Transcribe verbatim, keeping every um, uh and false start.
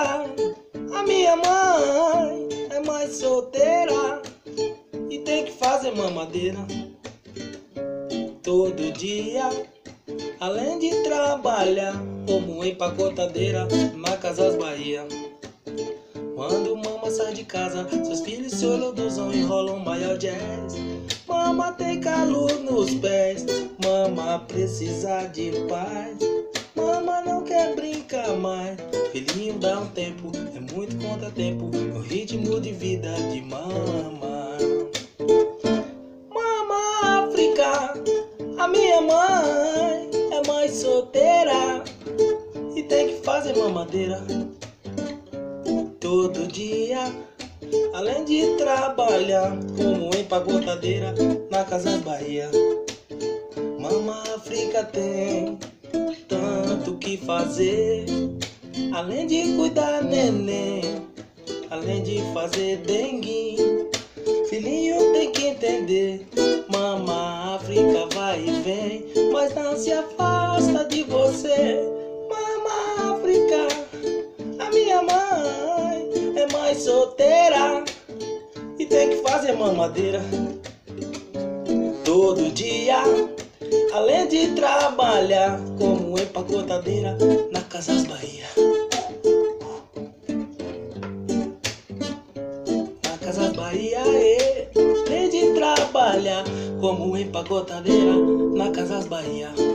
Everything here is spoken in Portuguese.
África, a minha mãe é mãe solteira e tem que fazer mamadeira todo dia, além de trabalhar como empacotadeira na Casas Bahia. Quando mama sai de casa, seus filhos se oloduzam, enrolam maior jazz. Mama tem calor nos pés, mama precisa de paz. Mama não quer brincar mais, filhinho dá um tempo, é muito contratempo no ritmo de vida de mama. Mama África, a minha mãe é mãe solteira e tem que fazer mamadeira todo dia, além de trabalhar como empacotadeira na Casas Bahia. Mama África tem tanto que fazer, além de cuidar neném, além de fazer dengue. Filhinho tem que entender, Mama África vai e vem, mas não se afasta de você. Mama África, a minha mãe é mãe solteira e tem que fazer mamadeira todo dia, além de trabalhar como empacotadeira na Casas Bahia. Na Casas Bahia, é, além de trabalhar como empacotadeira na Casas Bahia.